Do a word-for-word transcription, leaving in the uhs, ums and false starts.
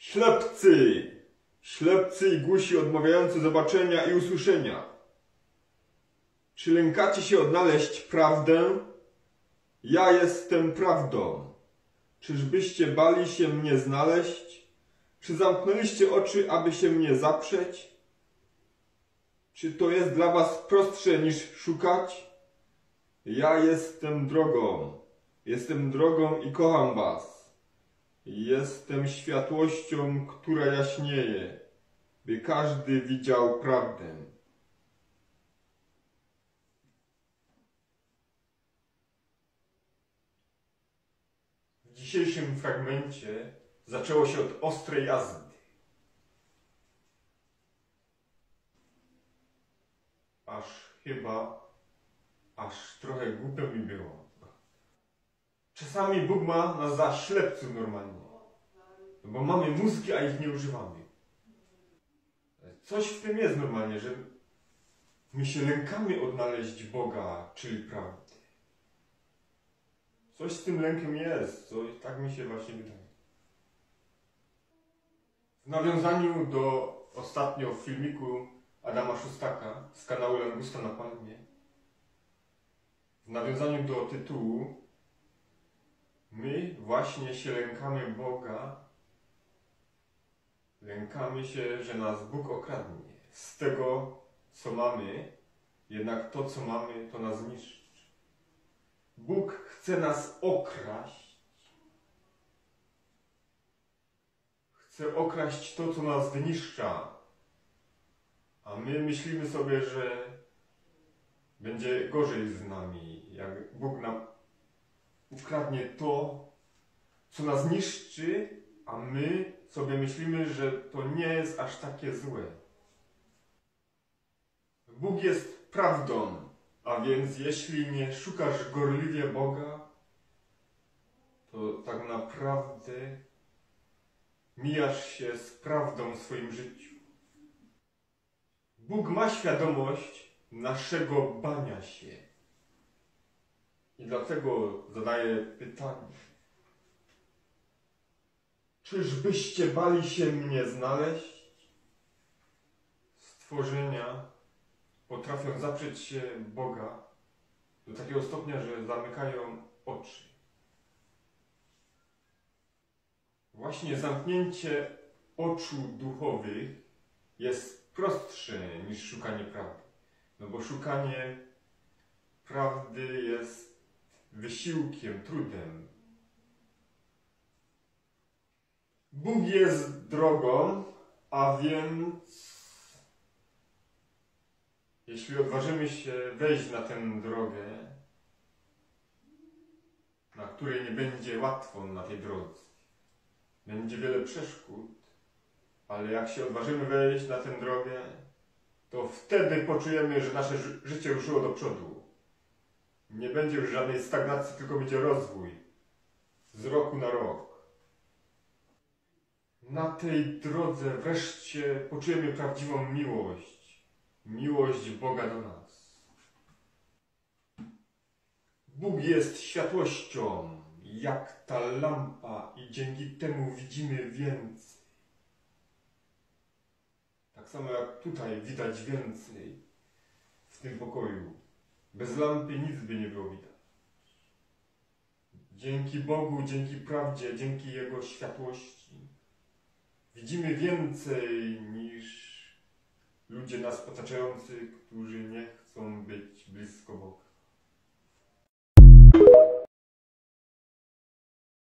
Ślepcy! Ślepcy i głusi odmawiający zobaczenia i usłyszenia. Czy lękacie się odnaleźć prawdę? Ja jestem prawdą. Czyżbyście bali się mnie znaleźć? Czy zamknęliście oczy, aby się mnie zaprzeć? Czy to jest dla was prostsze niż szukać? Ja jestem drogą. Jestem drogą i kocham was. Jestem światłością, która jaśnieje, by każdy widział prawdę. W dzisiejszym fragmencie zaczęło się od ostrej jazdy. Aż chyba, aż trochę głupio mi było. Czasami Bóg ma nas za ślepców normalnie, bo mamy mózgi, a ich nie używamy. Coś w tym jest normalnie, że my się lękamy odnaleźć Boga, czyli prawdy. Coś z tym lękiem jest, coś, tak mi się właśnie wydaje. W nawiązaniu do ostatnio w filmiku Adama Szustaka z kanału Langusta na Palmie, w nawiązaniu do tytułu, my właśnie się lękamy Boga, lękamy się, że nas Bóg okradnie z tego, co mamy, jednak to, co mamy, to nas zniszczy. Bóg chce nas okraść. Chce okraść to, co nas wyniszcza. A my myślimy sobie, że będzie gorzej z nami, jak Bóg nam ukradnie to, co nas niszczy, a my sobie myślimy, że to nie jest aż takie złe. Bóg jest prawdą, a więc jeśli nie szukasz gorliwie Boga, to tak naprawdę mijasz się z prawdą w swoim życiu. Bóg ma świadomość naszego bania się. I dlatego zadaję pytanie. Czyżbyście bali się mnie znaleźć? Stworzenia potrafią zaprzeć się Boga do takiego stopnia, że zamykają oczy. Właśnie zamknięcie oczu duchowych jest prostsze niż szukanie prawdy. No bo szukanie prawdy jest wysiłkiem, trudem. Bóg jest drogą, a więc jeśli odważymy się wejść na tę drogę, na której nie będzie łatwo na tej drodze, będzie wiele przeszkód, ale jak się odważymy wejść na tę drogę, to wtedy poczujemy, że nasze ży życie ruszyło do przodu. Nie będzie już żadnej stagnacji, tylko będzie rozwój z roku na rok. Na tej drodze wreszcie poczujemy prawdziwą miłość. Miłość Boga do nas. Bóg jest światłością, jak ta lampa i dzięki temu widzimy więcej. Tak samo jak tutaj widać więcej w tym pokoju. Bez lampy nic by nie było widać. Dzięki Bogu, dzięki prawdzie, dzięki Jego światłości widzimy więcej niż ludzie nas otaczający, którzy nie chcą być blisko